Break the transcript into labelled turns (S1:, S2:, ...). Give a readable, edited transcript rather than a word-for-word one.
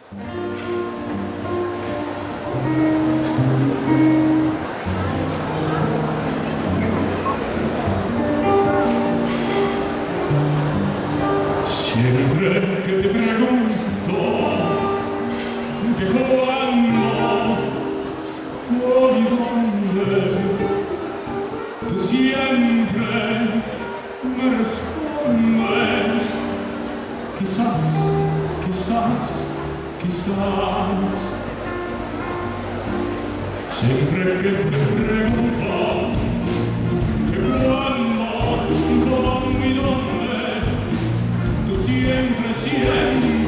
S1: Siempre que te pregunto que cuándo o y dónde, tú siempre me respondes quizás, quizás, quizás. Siempre que te pregunto que cuándo, cómo y dónde, tú siempre, siempre